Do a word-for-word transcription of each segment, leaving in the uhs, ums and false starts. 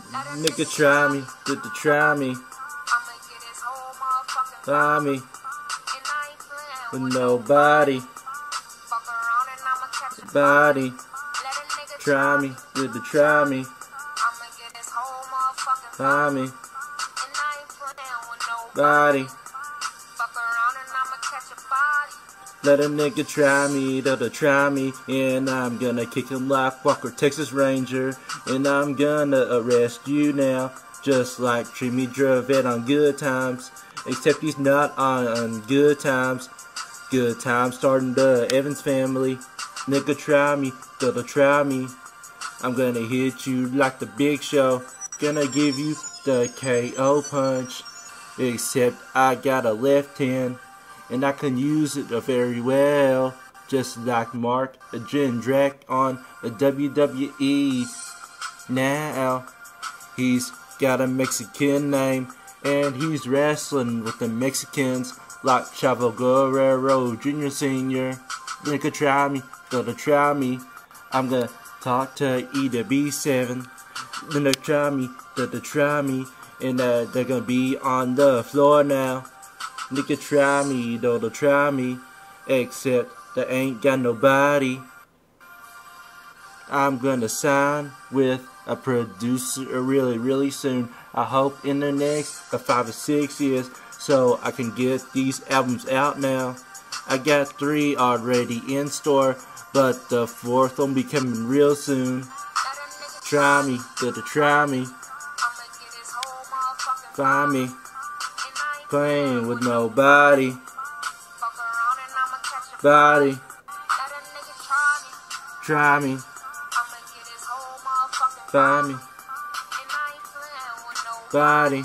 Nigga try me, did the try me. Try me. With nobody. Body. Try me, did the try me. Try me. Body. Let a nigga try me, they'll try me, and I'm gonna kick him like Walker, Texas Ranger, and I'm gonna arrest you now, just like Jimmy drove it on Good Times, except he's not on, on Good Times. Good Times starting the Evans family. Nigga try me, they'll try me. I'm gonna hit you like the Big Show, gonna give you the K O punch, except I got a left hand. And I can use it very well, just like Mark Jindrak on the W W E. Now, he's got a Mexican name, and he's wrestling with the Mexicans, like Chavo Guerrero Junior Senior Nigga try me, gonna try me. I'm gonna talk to E to B seven. Gonna try me, gonna try me. And uh, they're gonna be on the floor now. Nigga try me, don't try me, except they ain't got nobody. I'm gonna sign with a producer really, really soon. I hope in the next five or six years, so I can get these albums out now. I got three already in store, but the fourth will be coming real soon. Try me, don't try me. Find me. Playing with nobody. Body. Try me. Find me. Body.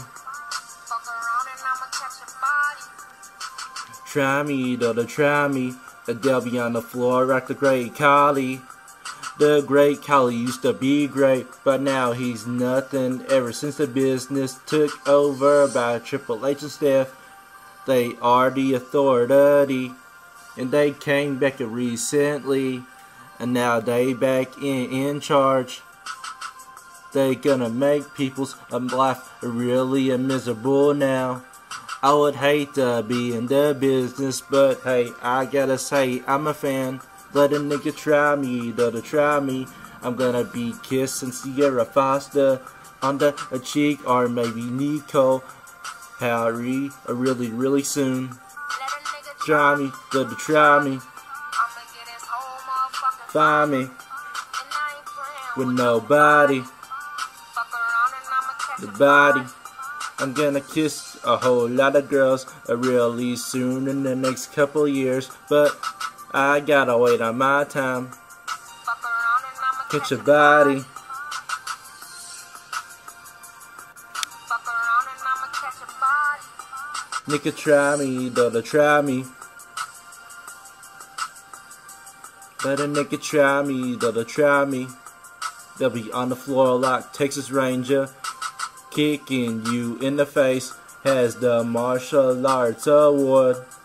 Try me, don't try me. They'll be on the floor like the great Khali. The great Khali used to be great, but now he's nothing. Ever since the business took over by Triple H and Steph, they are the authority, and they came back recently, and now they back in in charge. They gonna make people's life really miserable now. I would hate to be in the business, but hey, I gotta say I'm a fan. Let a nigga try me, they'll try me. I'm gonna be kissing Sierra Foster on the cheek, or maybe Nico Harry, really, really soon. Try me, they'll try me. Find me with nobody. The body. I'm gonna kiss a whole lot of girls really soon in the next couple years, but I gotta wait on my time. Catch your body. Nigga try me, they'll try me. Let a nigga try me, they'll try me. They'll be on the floor like Texas Ranger, kicking you in the face. Has the martial arts award.